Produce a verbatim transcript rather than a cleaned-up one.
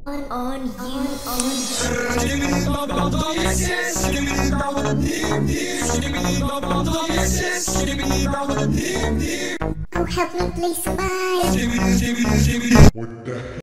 on on you on. Oh, help me please, somebody.